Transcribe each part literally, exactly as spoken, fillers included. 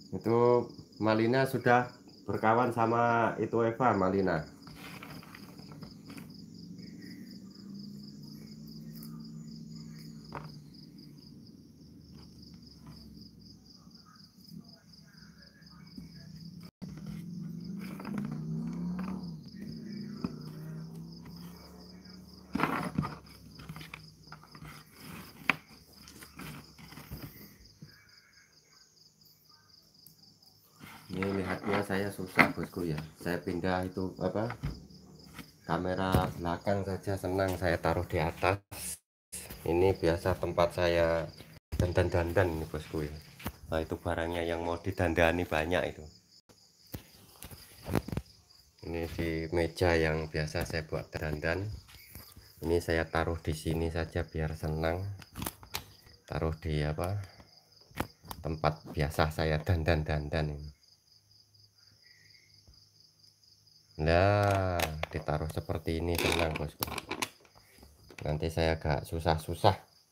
Itu Malina sudah berkawan sama itu Eva Malina. Ini lihatnya saya susah bosku ya. Saya pindah itu apa? Kamera belakang saja senang saya taruh di atas. Ini biasa tempat saya dandan-dandan ini bosku ya. Nah, itu barangnya yang mau didandani banyak itu. Ini di meja yang biasa saya buat dandan. Ini saya taruh di sini saja biar senang. Taruh di apa? Tempat biasa saya dandan-dandan ini. Nah, ditaruh seperti ini senang bosku. Nanti saya agak susah-susah.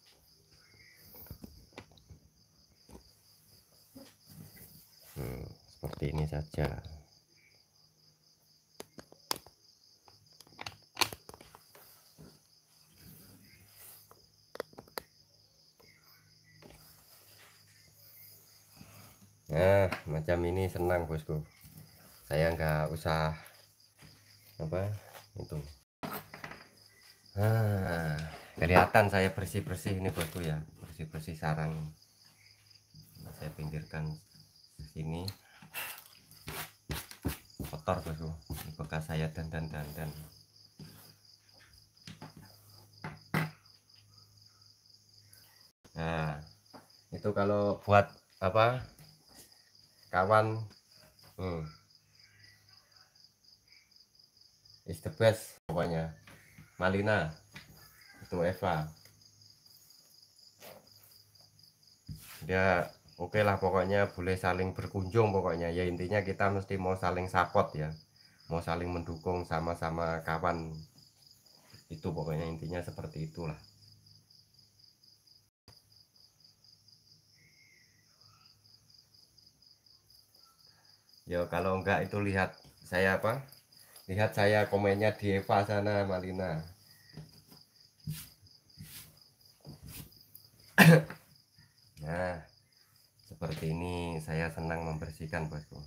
Hmm, seperti ini saja. Nah, macam ini senang bosku. Saya nggak usah apa itu. Nah, kelihatan saya bersih-bersih ini bosku ya, bersih-bersih sarang. Nah, saya pinggirkan sini. Kotor bosku, ini bekas saya dandan-dandan. Nah, itu kalau buat apa kawan, hmm, is the best pokoknya. Malina itu Eva, dia oke okay lah pokoknya, boleh saling berkunjung pokoknya ya. Intinya kita mesti mau saling support ya, mau saling mendukung, sama-sama kawan itu pokoknya, intinya seperti itulah ya. Kalau enggak itu lihat saya apa, lihat saya komennya di Eva sana Malina. Nah, seperti ini saya senang membersihkan bosku.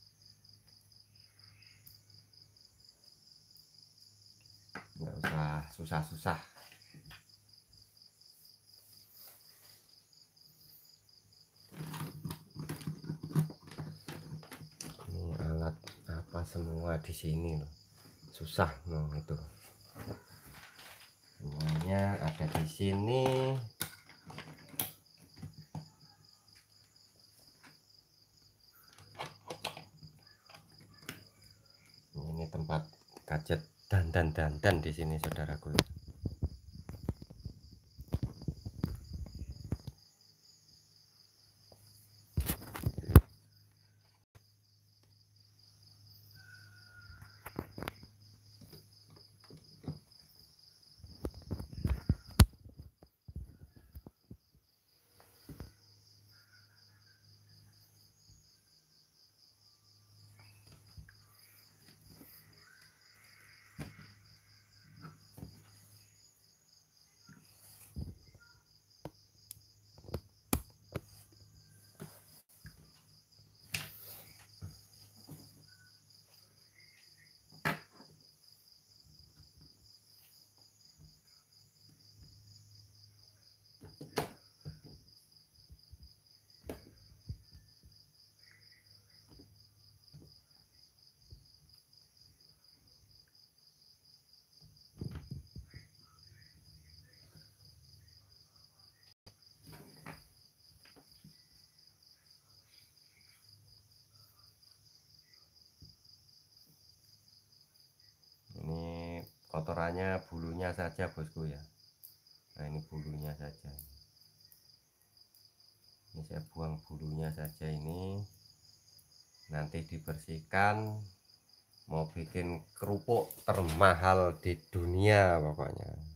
Nggak usah susah-susah. Ini alat apa semua di sini loh. Susah loh itu. Semuanya ada di sini. Ini tempat gadget dandan-dandan di sini saudaraku. Ini kotorannya, bulunya saja bosku ya. Nah, ini bulunya saja. Ini saya buang bulunya saja ini. Nanti dibersihkan, mau bikin kerupuk termahal di dunia pokoknya.